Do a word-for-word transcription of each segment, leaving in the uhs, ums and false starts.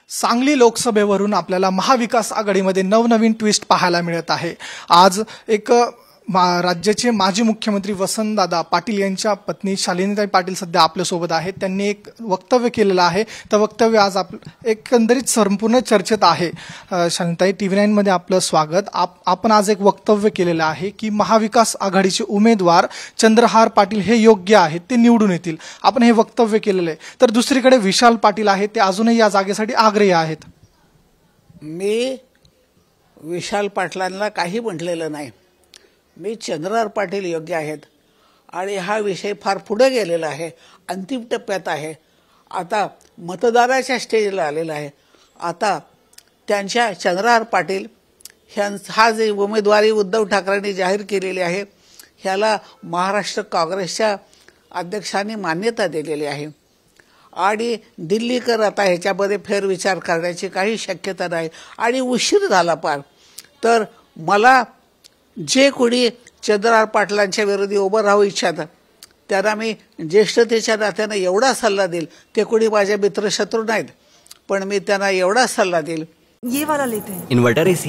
सांगली लोकसभेवरून आपल्याला महाविकास आघाडीमध्ये नवनवीन ट्विस्ट पाहायला मिळत आहे। आज एक राज्याचे माजी मुख्यमंत्री वसंतदादा पाटील यांच्या पत्नी शालिनीताई पाटील सध्या आपल्यासोबत आहेत। त्यांनी एक वक्तव्य केलेलं आहे। तर वक्तव्य आज आप एकंदरीत संपूर्ण चर्चेत आहे। शालिनीताई, टीव्ही नाईन मध्ये आपलं स्वागत। आप, आपण आज एक वक्तव्य केलेलं आहे की महाविकास आघाडीचे उमेदवार चंद्रहार पाटील हे योग्य आहेत, ते निवडून येतील। आपण हे वक्तव्य केलेलं आहे। तर दुसरीकडे विशाल पाटील आहेत, ते अजूनही या जागेसाठी आग्रही आहेत। मी विशाल पाटलांना काही म्हटलेलं नाही। मी चंद्रहार पाटील योग्य आहेत आणि हा विषय फार पुढे गेलेला आहे, अंतिम टप्प्यात आहे। आता मतदाराच्या स्टेजला आलेला आहे। आता त्यांच्या चंद्रहार पाटील हा जे उमेदवारी उद्धव ठाकरेंनी जाहीर केलेली आहे, ह्याला महाराष्ट्र काँग्रेसच्या अध्यक्षांनी मान्यता दिलेली आहे आणि दिल्लीकर आता ह्याच्यामध्ये फेरविचार करण्याची काही शक्यता नाही आणि उशीर झाला पार। तर मला जे कोणी चंद्रहार पाटलांच्या विरोधी उभं राहू इच्छितात त्यांना मी ज्येष्ठतेच्या नात्याने एवढा सल्ला देईल, ते कोणी माझे मित्र शत्रू नाहीत, पण मी त्यांना एवढा सल्ला देईल। ये वाला लेते हैं। Inverter AC.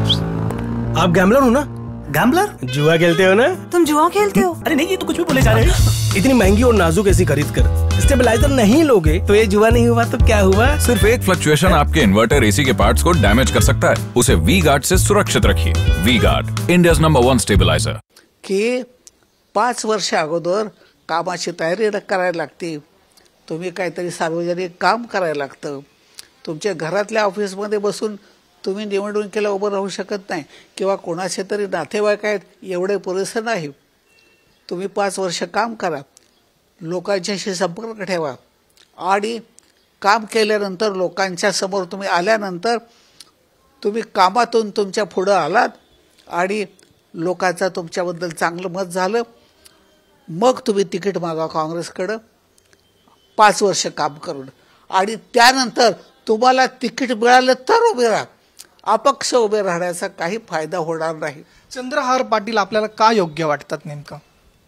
आप गैम्बलर हो ना? गैम्बलर? जुआ खेलते हो ना? तुम जुआ खेलते हो? अरे नहीं, ये तो कुछ भी बोले जा रहे हैं। इतनी महंगी और नाजुक एसी खरीद कर स्टेबलाइजर नहीं लोगे तो ये जुआ नहीं हुआ तो क्या हुआ? सिर्फ एक फ्लक्चुएशन आपके इन्वर्टर एसी के पार्ट्स को डैमेज कर सकता है। उसे वी गार्ड से सुरक्षित रखिए। V Guard, India's number one stabiliser. की पाच वर्ष अगोदर कामाची तयारी करायला लागते, तुम्ही काहीतरी सार्वजनिक काम करायला लागतं। तुमच्या घरातल्या ऑफिसमध्ये बसून तुम्ही निवडणुकीला उभं राहू शकत नाही, किंवा कोणाचे तरी नातेवाईक आहेत एवढे पुरेसे नाही। तुम्ही पाच वर्ष काम करा, लोकांच्याशी संपर्क ठेवा आणि काम केल्यानंतर लोकांच्या समोर तुम्ही आल्यानंतर तुम्ही कामातून तुमच्या पुढं आलात आणि लोकांचा तुमच्याबद्दल चांगलं मत झालं, मग तुम्ही तिकीट मागा काँग्रेसकडं पाच वर्ष काम करून, आणि त्यानंतर तुम्हाला तिकीट मिळालं तर उभे राहा। अपक्ष उभे राहण्याचा काही फायदा होणार नाही। चंद्रहार पाटील आपल्याला का योग्य वाटतात नेमकं?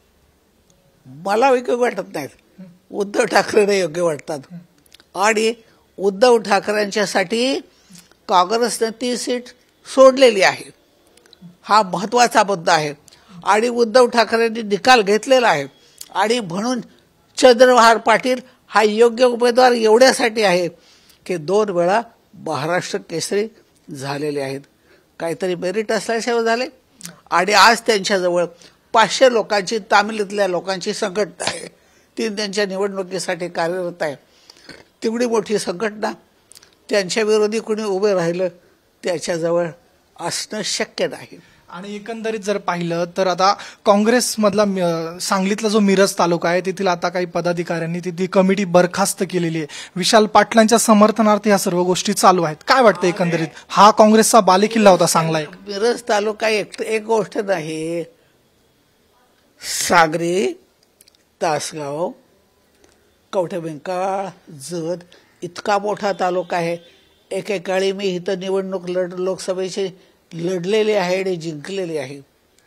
मला योग्य वाटत नाहीत, उद्धव ठाकरेंना योग्य वाटतात आणि उद्धव ठाकरेंच्यासाठी काँग्रेसने ती सीट सोडलेली आहे। हा महत्त्वाचा मुद्दा आहे आणि उद्धव ठाकरेंनी निकाल घेतलेला आहे आणि म्हणून चंद्रहार पाटील हा योग्य उमेदवार एवढ्यासाठी आहे की दोन वेळा महाराष्ट्र केसरी झालेले आहेत, काहीतरी मेरिट असल्याशिवाय झाले, आणि आज त्यांच्याजवळ पाचशे लोकांची, तामिलीतल्या लोकांची संघटना आहे, ती त्यांच्या निवडणुकीसाठी कार्यरत आहे। तेवढी मोठी संघटना त्यांच्या विरोधी कोणी उभे राहिलं त्याच्याजवळ असणं शक्य नाही। आणि एकंदरीत जर पाहिलं तर आता काँग्रेसमधला सांगलीतला जो मिरज तालुका आहे तेथील आता काही पदाधिकाऱ्यांनी तिथे कमिटी बरखास्त केलेली आहे। विशाल पाटलांच्या समर्थनार्थ या सर्व गोष्टी चालू आहेत। काय वाटतं एकंदरीत? हा काँग्रेसचा बालेकिल्ला होता सांगला एक। मिरज तालुका एक एक गोष्ट नाही, सागरी, तासगाव, कवठेमहांकाळ, जत इतका मोठा तालुका आहे। एकेकाळी मी इथं निवडणूक लढ लोकसभेची लढलेली आहे आणि जिंकलेली आहे।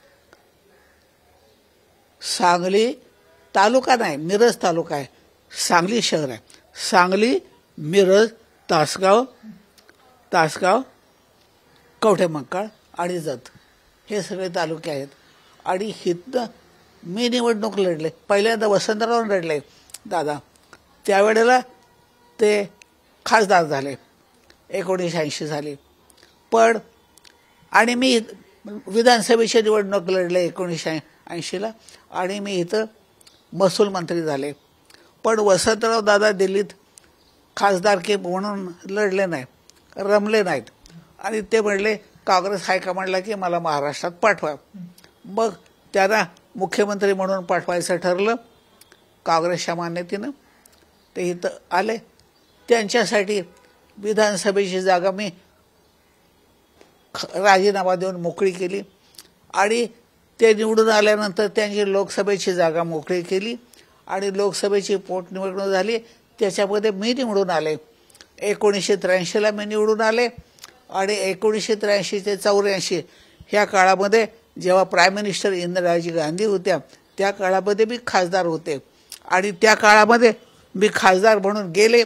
सांगली तालुका नाही, मिरज तालुका आहे, सांगली शहर आहे। सांगली, मिरज, तासगाव तासगाव कवठेमहांकाळ आणि जत हे सगळे तालुके आहेत आणि इथनं मी निवडणूक लढले। पहिल्यांदा वसंतराव लढले दादा, त्यावेळेला ते खासदार झाले, एकोणीसशे ऐंशी झाले, पण आणि मी विधानसभेची निवडणूक लढले एकोणीसशे ऐंशीला आणि मी इथं महसूल मंत्री झाले, पण वसंतराव दादा दिल्लीत खासदारकी म्हणून लढले नाही, रमले नाहीत आणि ते म्हणले काँग्रेस हायकमांडला की मला महाराष्ट्रात पाठवा। मग त्यांना मुख्यमंत्री म्हणून पाठवायचं ठरलं काँग्रेसच्या मान्यतेनं, ते इथं आले। त्यांच्यासाठी विधानसभेची जागा मी राजीनामा देऊन मोकळी केली आणि ते निवडून आल्यानंतर त्यांची लोकसभेची जागा मोकळी केली आणि लोकसभेची पोटनिवडणूक झाली, त्याच्यामध्ये मी निवडून आले। एकोणीसशे त्र्याऐंशीला मी निवडून आले आणि एकोणीसशे त्र्याऐंशी ते चौऱ्याऐंशी ह्या काळामध्ये जेव्हा प्राईम मिनिस्टर इंदिराजी गांधी होत्या त्या काळामध्ये मी खासदार होते आणि त्या काळामध्ये मी खासदार म्हणून गेले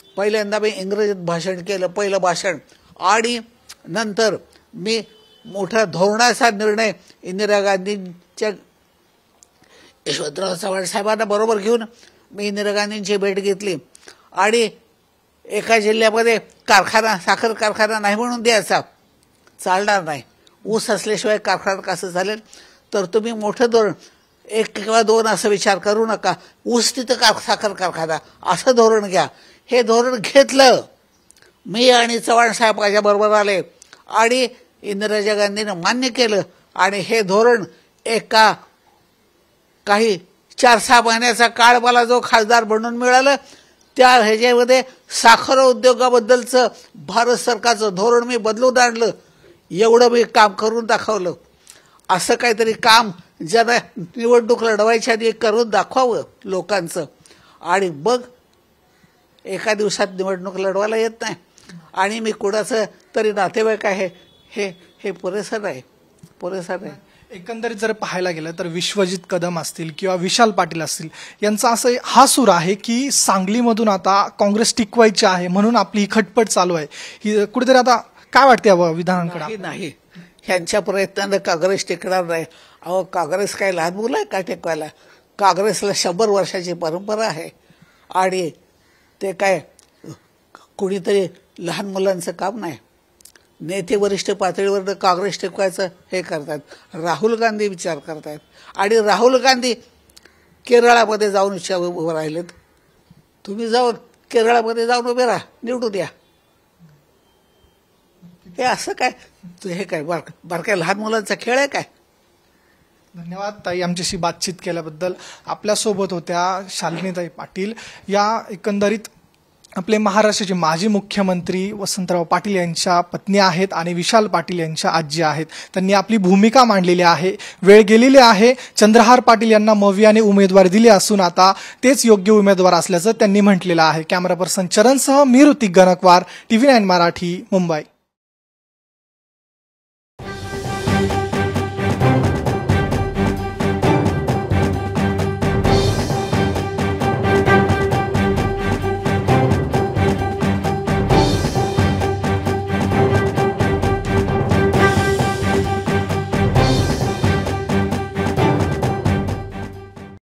पहिल्यांदा मी इंग्रजीत भाषण केलं, पहिलं भाषण. आणि नंतर मी मोठा धोरणाचा निर्णय इंदिरा गांधींच्या यशवंतराव चव्हाण साहेबांना बरोबर घेऊन मी इंदिरा गांधींची भेट घेतली. आणि एका जिल्ह्यामध्ये कारखाना, साखर कारखाना नाही म्हणून द्यायचा, चालणार नाही. ऊस असल्याशिवाय कारखाना कसं चालेल? तर तुम्ही मोठं धोरण, एक किंवा दोन असं विचार करू नका, ऊस तिथं कार साखर कारखाना असं धोरण घ्या. हे धोरण घेतलं मी आणि चव्हाण साहेब माझ्याबरोबर आले आणि इंदिरा गांधीनं मान्य केलं. आणि हे धोरण एका काही चार सहा महिन्याचा काळ मला जो खासदार बनून मिळालं, त्या ह्याच्यामध्ये साखर उद्योगाबद्दलचं भारत सरकारचं धोरण मी बदलून आणलं. एवढं मी काम करून दाखवलं. असं काहीतरी काम ज्यांना निवडणूक लढवायच्या आधी करून दाखवावं लोकांचं. आणि बघ एका दिवसात निवडणूक लढवायला येत नाही आणि मी कुणाचं तरी नातेवाईक आहे, हे हे पुरेसं नाही, पुरेसं नाही. एकंदरीत जर पाहायला गेलं तर विश्वजित कदम असतील किंवा विशाल पाटील असतील यांचा असं हा सूर आहे की सांगलीमधून आता काँग्रेस टिकवायची आहे म्हणून आपली खटपट चालू आहे. ही कुठेतरी आता काय वाटते या विधानांकडे? नाही, ह्यांच्या प्रयत्नानं काँग्रेस टिकणार नाही. अहो काँग्रेस काय लहान मुलं आहे का टिकवायला? काँग्रेसला शंभर वर्षाची परंपरा आहे आणि ते काय कुणीतरी लहान मुलांचं काम नाही. नेते वरिष्ठ पातळीवर काँग्रेस टिकवायचं हे करतात. राहुल गांधी विचार करतायत आणि राहुल गांधी केरळामध्ये जाऊन विचार उभं राहिलेत. तुम्ही जाऊन केरळामध्ये जाऊन उभे राहा, निवडू द्या. हे असं काय, हे काय बार बारक्या लहान मुलांचा खेळ आहे काय? धन्यवाद ताई, आमच्याशी बातचीत केल्याबद्दल. आपल्यासोबत होत्या शालिनीताई पाटील, या एकंदरीत आपले महाराष्ट्राचे माजी मुख्यमंत्री वसंतराव पाटील यांच्या पत्नी आहेत आणि विशाल पाटील यांच्या आजी आहेत. त्यांनी आपली भूमिका मांडलेली आहे. वेळ गेलेली आहे. चंद्रहार पाटील यांना मवियाने उमेदवारी दिली असून आता तेच योग्य उमेदवार असल्याचं त्यांनी म्हटलेलं आहे. कॅमेरा पर्सन चरणसह मी ऋतिक गणकवार, टीव्ही नाईन मराठी, मुंबई.